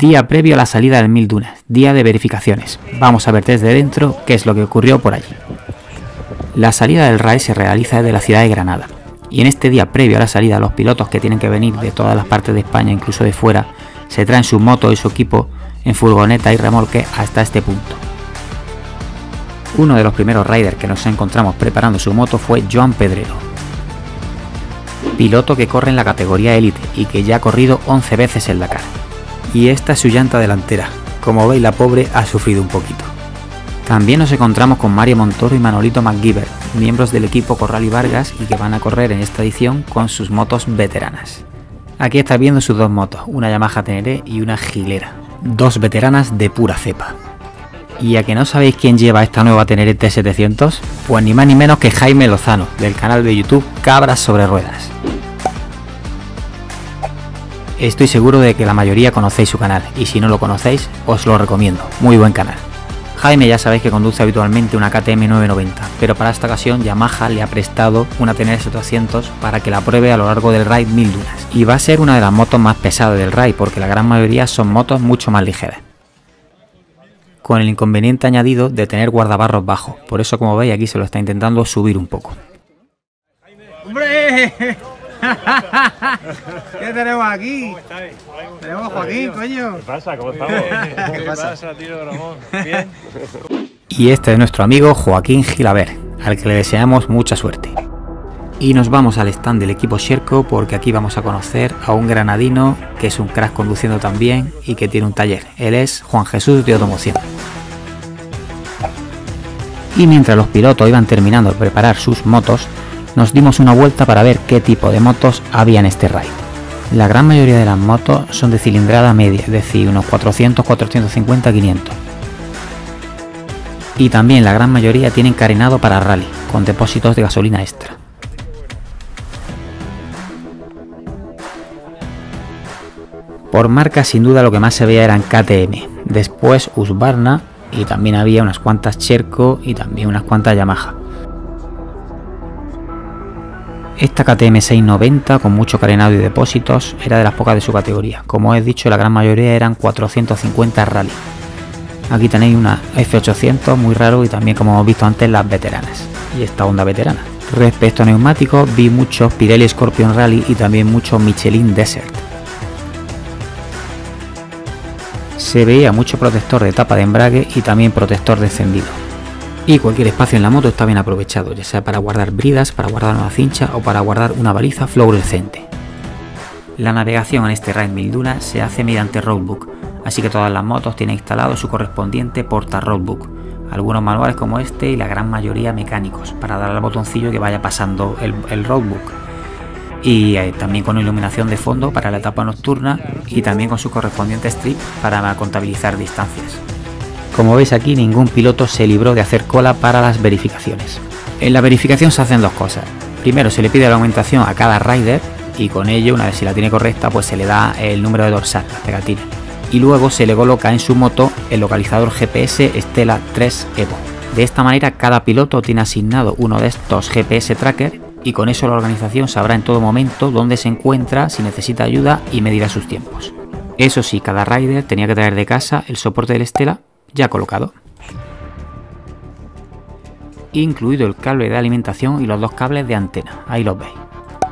Día previo a la salida del 1000 Dunas, día de verificaciones. Vamos a ver desde dentro qué es lo que ocurrió por allí. La salida del raid se realiza desde la ciudad de Granada. Y en este día previo a la salida, los pilotos que tienen que venir de todas las partes de España, incluso de fuera, se traen sus motos y su equipo en furgoneta y remolque hasta este punto. Uno de los primeros riders que nos encontramos preparando su moto fue Joan Pedrero, piloto que corre en la categoría élite y que ya ha corrido 11 veces el Dakar. Y esta es su llanta delantera. Como veis, la pobre ha sufrido un poquito. También nos encontramos con Mario Montoro y Manolito MacGyver, miembros del equipo Corral y Vargas y que van a correr en esta edición con sus motos veteranas. Aquí estáis viendo sus dos motos, una Yamaha Teneré y una Gilera, dos veteranas de pura cepa. ¿Y a que no sabéis quién lleva esta nueva Teneré T700? Pues ni más ni menos que Jaime Lozano, del canal de YouTube Cabras sobre Ruedas. Estoy seguro de que la mayoría conocéis su canal, y si no lo conocéis, os lo recomiendo, muy buen canal. Jaime ya sabéis que conduce habitualmente una KTM 990, pero para esta ocasión Yamaha le ha prestado una Teneré 700 para que la pruebe a lo largo del raid 1000 Dunas. Y va a ser una de las motos más pesadas del raid, porque la gran mayoría son motos mucho más ligeras. Con el inconveniente añadido de tener guardabarros bajos, por eso como veis aquí se lo está intentando subir un poco. ¡Hombre! ¿Qué tenemos aquí? ¿Cómo estáis? Tenemos a Joaquín, coño. ¿Qué pasa? ¿Cómo estamos? ¿Qué pasa, tío Ramón? ¿Bien? Y este es nuestro amigo Joaquín Gilaber, al que le deseamos mucha suerte. Y nos vamos al stand del equipo Sherco porque aquí vamos a conocer a un granadino que es un crack conduciendo también y que tiene un taller. Él es Juan Jesús de Automoción. Y mientras los pilotos iban terminando de preparar sus motos, nos dimos una vuelta para ver qué tipo de motos había en este raid. La gran mayoría de las motos son de cilindrada media, es decir, unos 400, 450, 500. Y también la gran mayoría tienen carenado para rally, con depósitos de gasolina extra. Por marca, sin duda lo que más se veía eran KTM, después Husqvarna y también había unas cuantas Sherco y también unas cuantas Yamaha. Esta KTM 690 con mucho carenado y depósitos era de las pocas de su categoría. Como he dicho, la gran mayoría eran 450 rally. Aquí tenéis una F800 muy raro y también, como hemos visto antes, las veteranas. Y esta Honda veterana. Respecto a neumáticos, vi muchos Pirelli Scorpion Rally y también muchos Michelin Desert. Se veía mucho protector de tapa de embrague y también protector de encendido. Y cualquier espacio en la moto está bien aprovechado, ya sea para guardar bridas, para guardar una cincha o para guardar una baliza fluorescente. La navegación en este raid 1000 Dunas se hace mediante roadbook, así que todas las motos tienen instalado su correspondiente porta roadbook, algunos manuales como este y la gran mayoría mecánicos, para dar al botoncillo que vaya pasando el roadbook. Y también con iluminación de fondo para la etapa nocturna y también con su correspondiente strip para contabilizar distancias. Como veis aquí, ningún piloto se libró de hacer cola para las verificaciones. En la verificación se hacen dos cosas. Primero se le pide la aumentación a cada rider y con ello, una vez si la tiene correcta, pues se le da el número de dorsal, las pegatinas. Y luego se le coloca en su moto el localizador GPS Stella 3 Evo. De esta manera cada piloto tiene asignado uno de estos GPS tracker y con eso la organización sabrá en todo momento dónde se encuentra, si necesita ayuda y medirá sus tiempos. Eso sí, cada rider tenía que traer de casa el soporte del Stella ya colocado, incluido el cable de alimentación y los dos cables de antena, ahí los veis.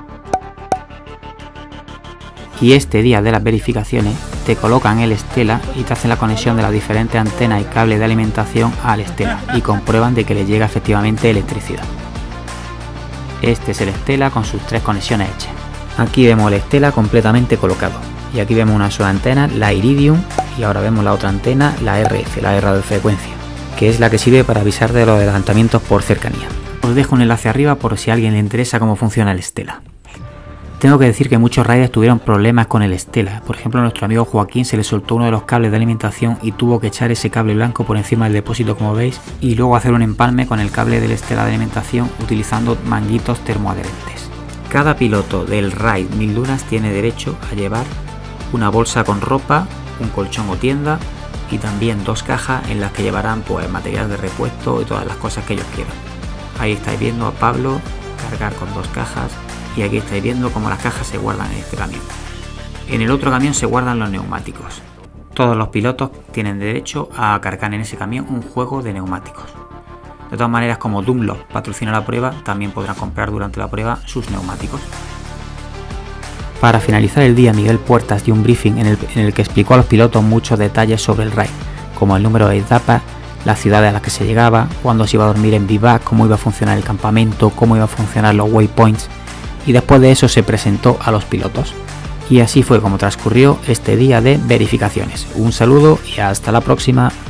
Y este día de las verificaciones te colocan el Stella y te hacen la conexión de las diferentes antenas y cables de alimentación al Stella y comprueban de que le llega efectivamente electricidad. Este es el Stella con sus 3 conexiones hechas. Aquí vemos el Stella completamente colocado y aquí vemos una sola antena, la Iridium, y ahora vemos la otra antena, la RF, la de radiofrecuencia, que es la que sirve para avisar de los adelantamientos por cercanía. Os dejo un enlace arriba por si a alguien le interesa cómo funciona el Stella. Tengo que decir que muchos riders tuvieron problemas con el Stella. Por ejemplo, a nuestro amigo Joaquín se le soltó uno de los cables de alimentación y tuvo que echar ese cable blanco por encima del depósito, como veis, y luego hacer un empalme con el cable del Stella de alimentación utilizando manguitos termoadherentes. Cada piloto del raid 1000 Dunas tiene derecho a llevar una bolsa con ropa, un colchón o tienda y también 2 cajas en las que llevarán pues material de repuesto y todas las cosas que ellos quieran. Ahí estáis viendo a Pablo cargar con 2 cajas y aquí estáis viendo cómo las cajas se guardan en este camión. En el otro camión se guardan los neumáticos. todos los pilotos tienen derecho a cargar en ese camión un juego de neumáticos. De todas maneras, como Dunlop patrocina la prueba, también podrán comprar durante la prueba sus neumáticos. Para finalizar el día, Miguel Puertas dio un briefing en el que explicó a los pilotos muchos detalles sobre el raid, como el número de etapas, las ciudades a las que se llegaba, cuándo se iba a dormir en vivac, cómo iba a funcionar el campamento, cómo iba a funcionar los waypoints, y después de eso se presentó a los pilotos. Y así fue como transcurrió este día de verificaciones. Un saludo y hasta la próxima.